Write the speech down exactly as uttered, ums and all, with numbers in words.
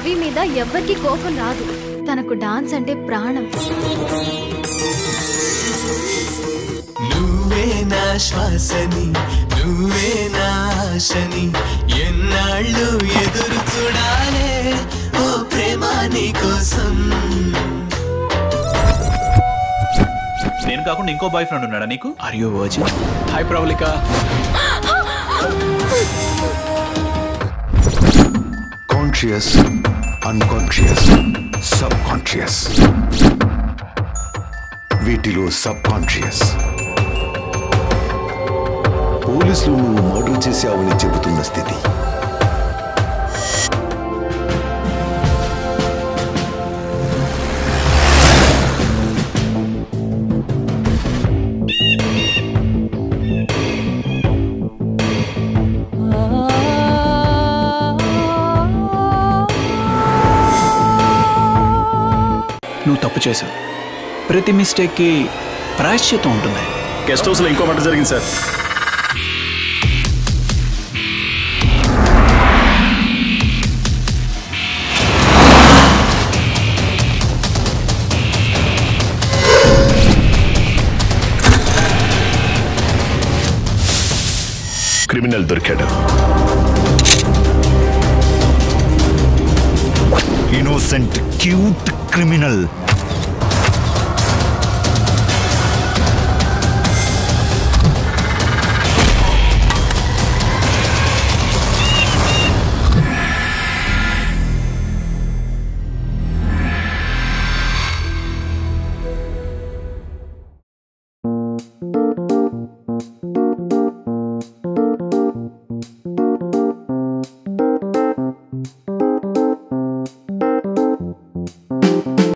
రవి మీద ఎవ్వరికి కోపం రాదు. తనకు డాన్స్ అంటే ప్రాణం. నువ్వే నా శ్వాసని, నువ్వే నా ఆశని, ఎన్నాళ్ళు ఎదురు చూడాలే ఓ ప్రేమ నీ కోసం. నేను కాకుండా ఇంకో బాయ్ ఫ్రెండ్ ఉన్నాడా నీకు? Are you virgin? Hi Pravalika. Conscious, unconscious, subconscious. వీటిలో సబ్ కాన్షియస్. పోలీసులు నువ్వు మర్డర్ చేశావని చెబుతున్న స్థితి. నువ్వు తప్పు చేశావు. ప్రతి మిస్టేక్కి ప్రాయశ్చిత్తం ఉంటుంది. గెస్ట్ హౌస్లో ఇంకో మాట జరిగింది సార్. క్రిమినల్ దొరికాడు. Innocent cute criminal.